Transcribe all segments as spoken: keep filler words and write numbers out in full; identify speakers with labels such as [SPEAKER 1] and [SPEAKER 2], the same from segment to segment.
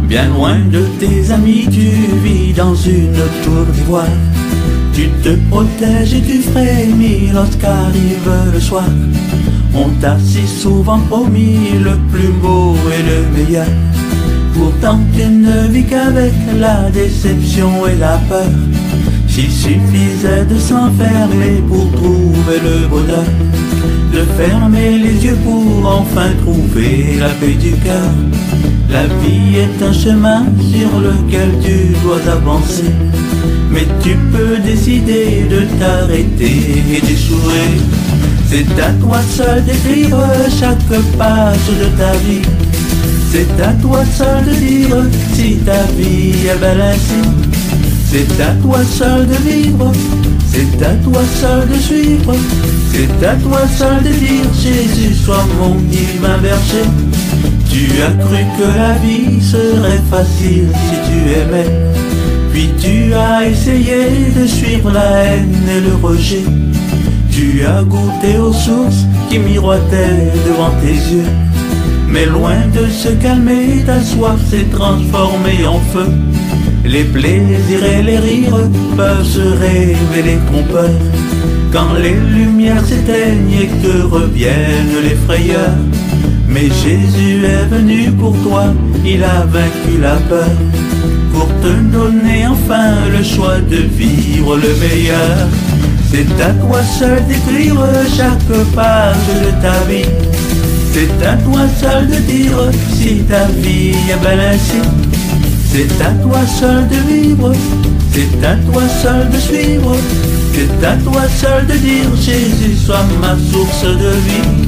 [SPEAKER 1] Bien loin de tes amis, tu vis dans une tour d'ivoire. Tu te protèges et tu frémis lorsqu'arrive le soir. On t'a si souvent promis le plus beau et le meilleur. Pourtant tu ne vis qu'avec la déception et la peur. S'il suffisait de s'enfermer pour trouver le bonheur, de fermer les yeux pour enfin trouver la paix du cœur. La vie est un chemin sur lequel tu dois avancer, mais tu peux décider de t'arrêter et d'échouer. C'est à toi seul d'écrire chaque page de ta vie. C'est à toi seul de dire si ta vie est belle ainsi. C'est à toi seul de vivre, c'est à toi seul de suivre. C'est à toi seul de dire Jésus, sois mon divin berger. Tu as cru que la vie serait facile si tu aimais, puis tu as essayé de suivre la haine et le rejet. Tu as goûté aux sources qui miroitaient devant tes yeux, mais loin de se calmer, ta soif s'est transformée en feu. Les plaisirs et les rires peuvent se révéler trompeurs quand les lumières s'éteignent et que reviennent les frayeurs. Mais Jésus est venu pour toi, il a vaincu la peur, pour te donner enfin le choix de vivre le meilleur. C'est à toi seul d'écrire chaque page de ta vie. C'est à toi seul de dire si ta vie est belle ainsi. C'est à toi seul de vivre, c'est à toi seul de suivre. C'est à toi seul de dire Jésus, sois ma source de vie.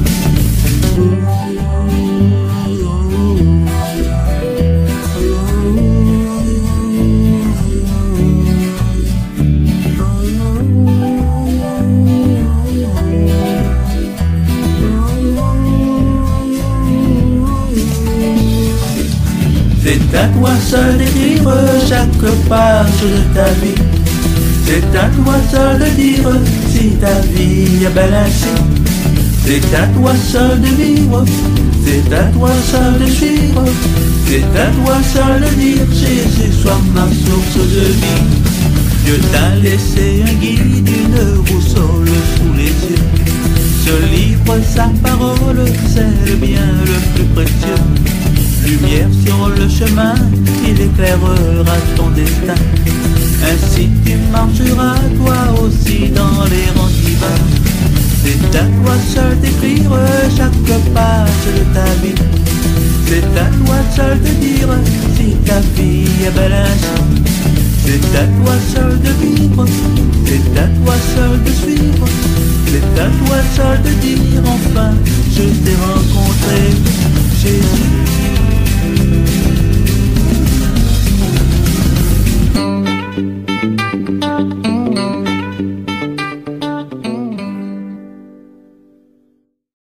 [SPEAKER 1] C'est à toi seul d'écrire chaque page de ta vie. C'est à toi seul de dire si ta vie est belle ainsi. C'est à toi seul de vivre, c'est à toi seul de suivre. C'est à toi seul de dire Jésus, sois ma source de vie. Dieu t'a laissé un guide, une boussole sous les yeux. Ce livre, sa parole, c'est le bien le plus précieux. Lumière sur le chemin, il éclairera ton destin. Ainsi tu marcheras toi aussi dans les rangs divins. C'est à toi seul d'écrire chaque page de ta vie. C'est à toi seul de dire si ta vie est belle ainsi. C'est à toi seul de vivre, c'est à toi seul de suivre. C'est à toi seul de dire enfin je t'ai rencontré, Jésus.